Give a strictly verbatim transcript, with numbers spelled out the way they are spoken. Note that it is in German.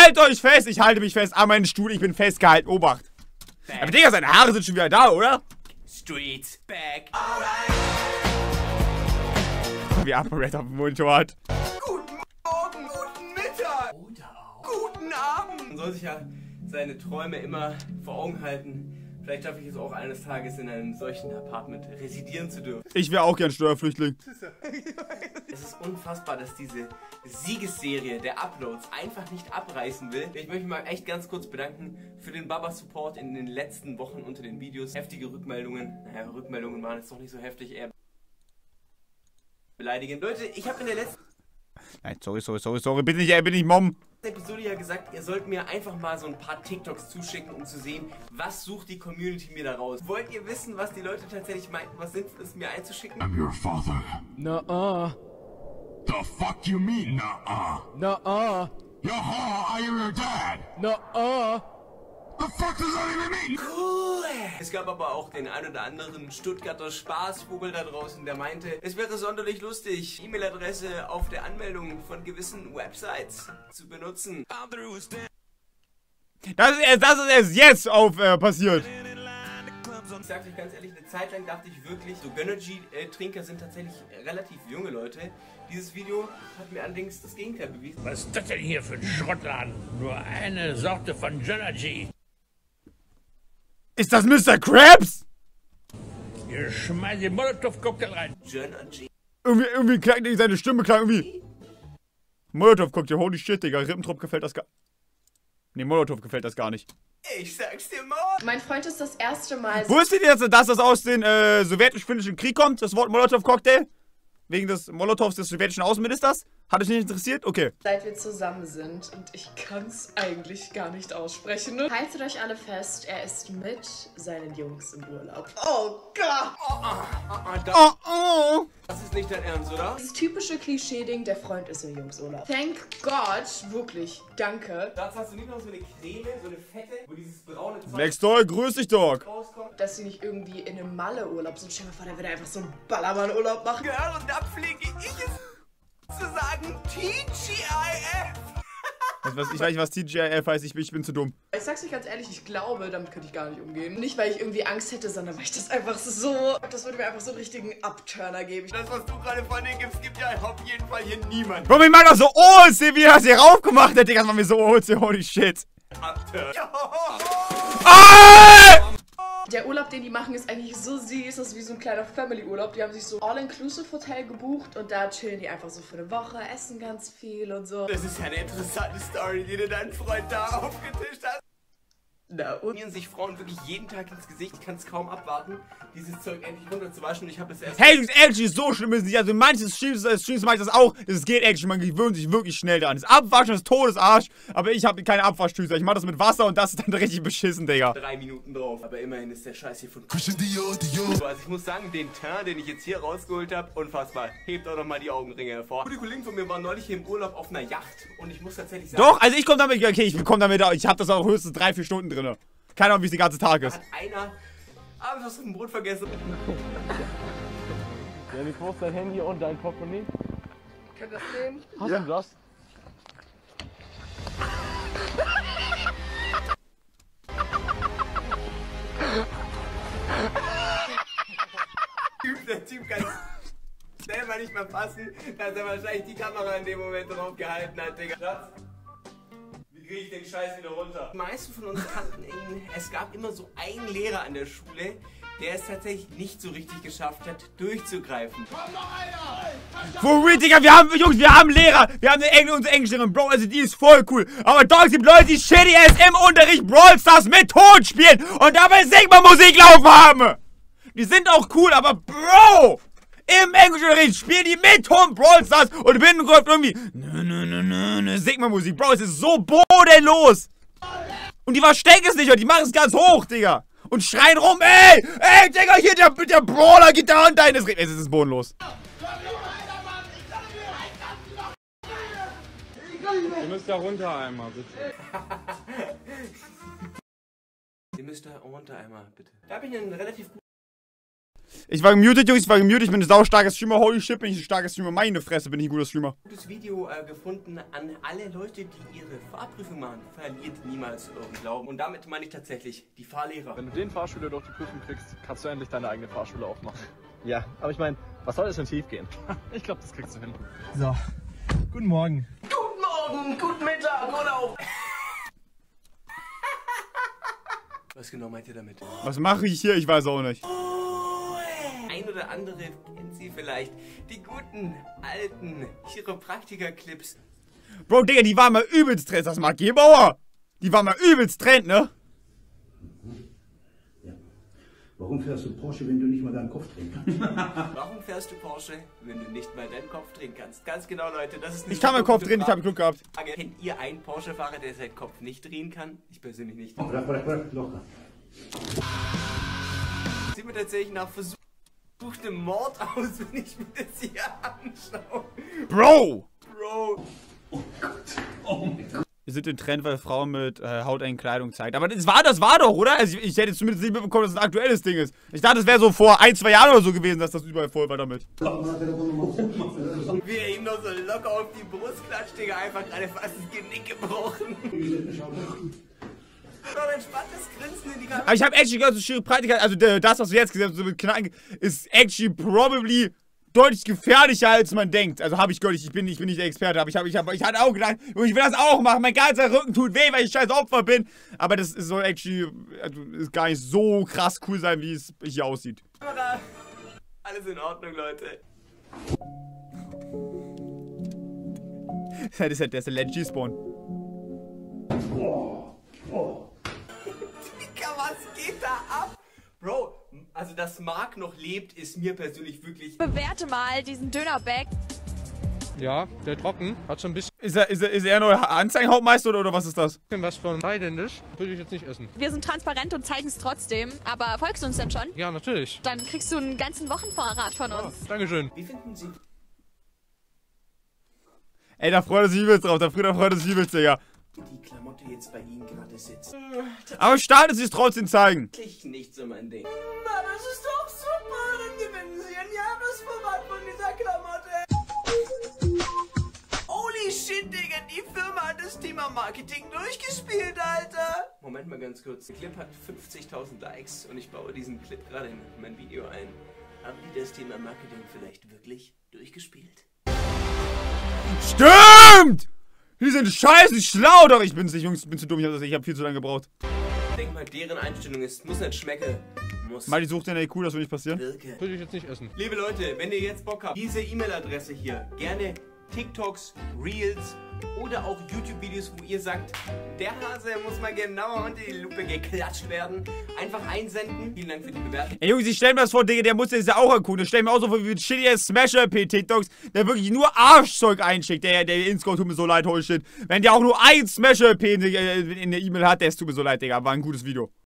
Haltet euch fest! Ich halte mich fest an meinen Stuhl. Ich bin festgehalten. Obacht. Back. Aber Digga, seine Haare sind schon wieder da, oder? Streets back. Wie ApoRed auf dem Monitor hat. Guten Morgen, guten Mittag. Oder auch guten Abend. Man soll sich ja seine Träume immer vor Augen halten. Vielleicht schaffe ich es auch eines Tages in einem solchen Apartment residieren zu dürfen. Ich wäre auch gern Steuerflüchtling. Es ist unfassbar, dass diese Siegesserie der Uploads einfach nicht abreißen will. Ich möchte mich mal echt ganz kurz bedanken für den Baba-Support in den letzten Wochen unter den Videos. Heftige Rückmeldungen. Naja, Rückmeldungen waren jetzt doch nicht so heftig, eher beleidigend. Leute, ich habe in der letzten... Nein, sorry, sorry, sorry, sorry. Bitte nicht, ey, bin ich Mom. Episode ja gesagt, ihr sollt mir einfach mal so ein paar TikToks zuschicken, um zu sehen, was sucht die Community mir da raus. Wollt ihr wissen, was die Leute tatsächlich meinten, was sinnvoll ist, mir einzuschicken? I'm your father. Nuh-uh. The fuck you mean, nuh-uh? Nuh-uh. Yaha, I am your dad. Nuh-uh. The fuck does that even mean? Cool. Es gab aber auch den ein oder anderen Stuttgarter Spaßvogel da draußen, der meinte, es wäre sonderlich lustig, E-Mail-Adresse auf der Anmeldung von gewissen Websites zu benutzen. Das ist erst, das ist erst jetzt auf äh, passiert. Ich sag euch ganz ehrlich, eine Zeit lang dachte ich wirklich, so Gönnergy-Trinker sind tatsächlich relativ junge Leute. Dieses Video hat mir allerdings das Gegenteil bewiesen. Was ist das denn hier für ein Schrottladen? Nur eine Sorte von Gönnergy. Ist das Mister Krabs? Ihr schmeißt den Molotow-Cocktail rein. Gönnergy. Irgendwie, irgendwie klang, seine Stimme klang irgendwie. Molotov-Cocktail, holy shit, Digga. Rippentrop gefällt das gar... Ne, Molotov gefällt das gar nicht. Ich sag's dir mal. Mein Freund ist das erste Mal... Wusstet ihr, dass das aus dem äh, sowjetisch-finnischen Krieg kommt, das Wort Molotov-Cocktail? Wegen des Molotovs des sowjetischen Außenministers? Hat euch nicht interessiert? Okay. Seit wir zusammen sind und ich kann's eigentlich gar nicht aussprechen. Haltet euch alle fest, er ist mit seinen Jungs im Urlaub. Oh Gott! Oh, oh, oh, das, Oh, oh. das ist nicht dein Ernst, oder? Das typische Klischee-Ding, der Freund ist im Jungsurlaub. Thank God, wirklich, danke, Dazu hast du nicht noch so eine Creme, so eine fette, wo dieses braune Zeug Next Dog, grüß dich, Dog. rauskommt. dass sie nicht irgendwie in einem Malle-Urlaub sind. Stell dir mal vor, der würde einfach so einen Ballermann-Urlaub machen. Ja, und da pflege ich es zu sagen, T G I F. Ich weiß, ich weiß nicht, was T G I F heißt, ich bin, ich bin zu dumm. Ich sag's euch ganz ehrlich, ich glaube, damit könnte ich gar nicht umgehen. Nicht, weil ich irgendwie Angst hätte, sondern weil ich das einfach so... Das würde mir einfach so einen richtigen Upturner geben. Das, was du gerade von dir gibst, gibt ja auf jeden Fall hier niemand. Bro, ich mag doch so O C, wie er das hier raufgemacht hat, Digga. Das war mir so O C, holy shit. Ah! Der Urlaub, den die machen, ist eigentlich so süß. Das ist wie so ein kleiner Family-Urlaub. Die haben sich so All-Inclusive-Hotel gebucht und da chillen die einfach so für eine Woche, essen ganz viel und so. Das ist ja eine interessante Story, die du deinen Freund da aufgetischt hast. Na und? Schmieren sich Frauen wirklich jeden Tag ins Gesicht. Ich kann es kaum abwarten, dieses Zeug endlich runterzuwaschen. Und ich habe es erst... Hey, actually, so schlimm ist es nicht. Also in manchen Streams, äh, Streams mache ich das auch. Das geht actually, man gewöhnt sich wirklich schnell dran. Das Abwaschen ist Todesarsch, aber ich habe keine Abwaschtücher. Ich mache das mit Wasser und das ist dann richtig beschissen, Digga. drei Minuten drauf. Aber immerhin ist der Scheiß hier von... Also ich muss sagen, den Teint, den ich jetzt hier rausgeholt habe, unfassbar. Hebt auch noch mal die Augenringe hervor. Gute Kollegen von mir waren neulich hier im Urlaub auf einer Yacht. Und ich muss tatsächlich sagen... Doch, also ich komme damit, okay, ich komme damit, ich habe das auch höchstens drei, vier Stunden drin. Keine Ahnung, wie es den ganzen Tag ist. Hat einer abends was auf dem Brot vergessen. Ja, wie groß dein Handy und dein Portemonnaie? Könnt ihr das nehmen? Hast du das? Der Typ kann selber nicht mehr fassen, dass er wahrscheinlich die Kamera in dem Moment drauf gehalten hat, Digga. Schatz, wie kriege ich den Scheiß wieder runter? Die meisten von uns kannten ihn. Es gab immer so einen Lehrer an der Schule, der es tatsächlich nicht so richtig geschafft hat, durchzugreifen. For real, Digga, wir haben, Jungs, wir haben Lehrer. Wir haben eine Engl unsere Englischlehrerin, Bro, also die ist voll cool. Aber Dogs gibt Leute, die shitty ass im Unterricht Brawl Stars mit Ton spielen und dabei Sigma-Musik laufen haben. Die sind auch cool, aber Bro, im Englischunterricht spielen die mit Ton Brawl Stars und im Hintergrund irgendwie nö, nö, nö, nö, nö, Sigma-Musik. Bro, es ist so bodenlos. Und die verstecken es nicht, und die machen es ganz hoch, Digga. Und schreien rum, ey, ey, Digga, hier der, der Brawler geht da und deines. Es ist bodenlos. Ihr müsst da runter einmal, bitte. Ihr müsst da runter einmal, bitte. Da habe ich einen relativ guten... Ich war gemutet, Jungs, ich war gemutet, ich bin ein saustarker Streamer. Holy shit, bin ich ein starker Streamer. Meine Fresse, bin ich ein guter Streamer. Gutes Video äh, gefunden an alle Leute, die ihre Fahrprüfung machen. Verliert niemals euren Glauben. Und damit meine ich tatsächlich die Fahrlehrer. Wenn du den Fahrschüler durch die Prüfung kriegst, kannst du endlich deine eigene Fahrschule aufmachen. Ja, aber ich meine, was soll das denn tief gehen? Ich glaube, das kriegst du hin. So, guten Morgen. Guten Morgen, guten Mittag oder auch... Was genau meint ihr damit? Was mache ich hier? Ich weiß auch nicht. Ein oder andere kennt sie vielleicht. Die guten, alten Chiropraktiker-Clips. Bro, Digga, die war mal übelst Trend. Das mag Gebauer. Die war mal übelst Trend, ne? Ja. Warum fährst du Porsche, wenn du nicht mal deinen Kopf drehen kannst? Warum fährst du Porsche, wenn du nicht mal deinen Kopf drehen kannst? Ganz genau, Leute. Das ist eine Ich kann meinen super Kopf gute drehen, ich habe Frage. Glück gehabt. Kennt ihr einen Porsche-Fahrer, der seinen Kopf nicht drehen kann? Ich persönlich nicht. Locker. Sieht mir tatsächlich nach versuchtem Mord aus, wenn ich mir das hier anschaue. Bro! Bro. Oh Gott. Oh mein Gott. Wir sind im Trend, weil Frauen mit äh, hautengen Kleidung zeigen. Aber das war, das war doch, oder? Also ich, ich hätte zumindest nicht mitbekommen, dass es ein aktuelles Ding ist. Ich dachte, es wäre so vor ein, zwei Jahren oder so gewesen, dass das überall voll war damit. Wie er ihm noch so locker auf die Brust klatscht, Digga, einfach gerade fast das Genick gebrochen. So ein entspanntes Grinsen in die Kamera. Aber ich habe actually gehört, so Chiropraktiker, also äh, das, was du jetzt gesagt hast, so mit Knacken, ist actually probably deutlich gefährlicher, als man denkt. Also habe ich gehört, ich bin, ich bin nicht der Experte, aber ich habe ich hab, ich hatte auch gedacht, ich will das auch machen, mein ganzer Rücken tut weh, weil ich scheiß Opfer bin. Aber das soll actually also, ist gar nicht so krass cool sein, wie es hier aussieht. Alles in Ordnung, Leute. Das ist ja der ist der Legend G-Spawn. Oh. Oh. Digga, was geht da ab? Bro, also dass Marc noch lebt, ist mir persönlich wirklich... Bewerte mal diesen Dönerbag. Ja, der trocken. Hat schon ein bisschen Ist er, ist er, ist er neuer Anzeigenhauptmeister oder, oder was ist das? was von thailändisch. Würde ich jetzt nicht essen. Wir sind transparent und zeigen es trotzdem. Aber folgst du uns denn schon? Ja, natürlich. Dann kriegst du einen ganzen Wochenvorrat von uns. Dankeschön. Wie finden Sie... Ey, da freut er sich übelst drauf, da freut er sich übelst, Digga. die Klamotte jetzt bei Ihnen gerade sitzt? Aber startet sie es trotzdem zeigen. Wirklich nicht so mein Ding. Na, das ist doch super, dann gewinnen Sie ein Jahresvorrat von dieser Klamotte. Holy shit, Digga, die Firma hat das Thema Marketing durchgespielt, Alter. Moment mal ganz kurz. Der Clip hat fünfzigtausend Likes und ich baue diesen Clip gerade in mein Video ein. Haben die das Thema Marketing vielleicht wirklich durchgespielt? Stimmt! Die sind scheiße schlau, doch ich bin's nicht, Jungs, ich bin zu dumm, ich hab, ich hab viel zu lange gebraucht. Ich denke mal, deren Einstellung ist, muss nicht schmecken, muss Mali sucht den, ey, cool, das will nicht passieren. wirken. Würde ich jetzt nicht essen. Liebe Leute, wenn ihr jetzt Bock habt, diese E-Mail-Adresse hier, gerne TikToks, Reels oder auch YouTube-Videos, wo ihr sagt, der Hase muss mal genauer unter die Lupe geklatscht werden, einfach einsenden. Vielen Dank für die Bewertung. Ey, Jungs, ich stell mir das vor, Digga, der muss das ja auch angucken. Ich stell mir auch so vor, wie ein shittier Smasher-P-TikToks, der wirklich nur Arschzeug einschickt. Der, der Inscore tut mir so leid, holy shit. Wenn der auch nur ein Smasher-P in, in der E-Mail hat, der tut mir so leid, Digga. War ein gutes Video.